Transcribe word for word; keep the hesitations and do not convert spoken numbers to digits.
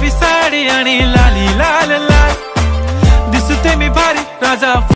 साडी आणि लाली लाल लाल दिसते मी भारी राजा।